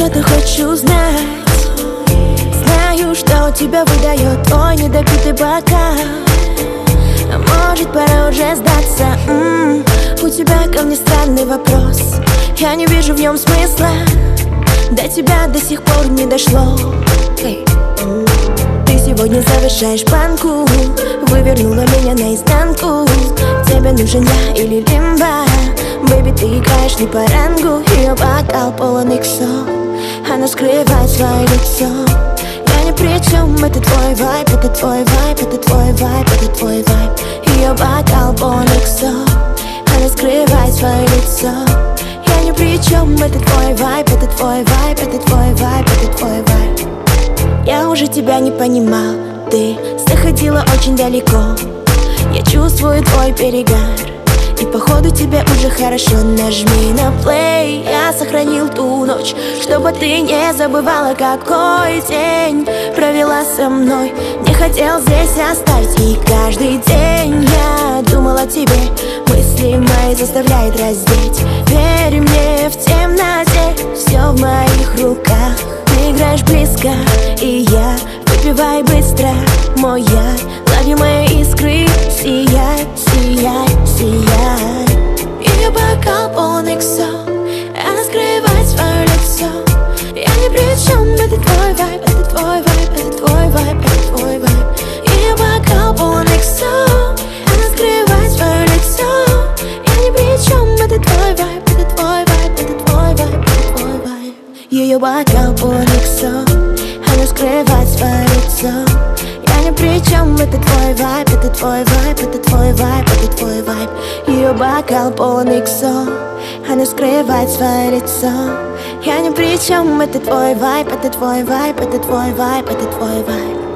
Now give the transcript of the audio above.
что-то хочешь узнать. Знаю, что тебя выдает твой недопитый бокал. А может, пора уже сдаться? У тебя ко мне странный вопрос. Я не вижу в нем смысла. До тебя до сих пор не дошло. Ты сегодня завершаешь банку, вывернула меня наизнанку. Тебе нужен я или лимба? Бэйби, ты играешь не по рангу. Ее бокал полон иксов, она скрывает свое лицо. Я ни при чем, это твой вайб, это твой вайб, это твой вайб, это твой вайб. Ее бокал полон иксов, она скрывает свое лицо. Я ни при чем, это твой вайб, это твой вайб, это твой вайб, это твой вайб. Я уже тебя не понимал, ты заходила очень далеко. Я чувствую твой перегар, и походу тебе уже хорошо. Нажми на плей, я сохранил ту ночь, чтобы ты не забывала, какой день провела со мной. Не хотел здесь оставить, и каждый день я думал о тебе. Мысли мои заставляют раздеть. Верь мне, в темноте все в моих руках. Ты играешь близко, и я выпивай быстро мой яд. Лови мои искры, сияй, сияй, сияй. Ее бокал полон иксов, она скрывает свое лицо. Я ни при чем, это твой вайб, это твой вайб, это твой вайб, это твой вайб. Ее бокал полон иксов, она скрывает свое лицо. Я ни при чем, это твой вайб, это твой вайб, это твой вайб, это твой вайб. Ее бокал полон иксов, она скрывает свое лицо. Я ни при чем, это твой вайб, это твой вайб, это твой вайб, это твой вайб. Ее бокал полон иксов, она скрывает свое лицо. Я ни при чем, это твой вайб, это твой вайб, это твой вайб, это твой вайб.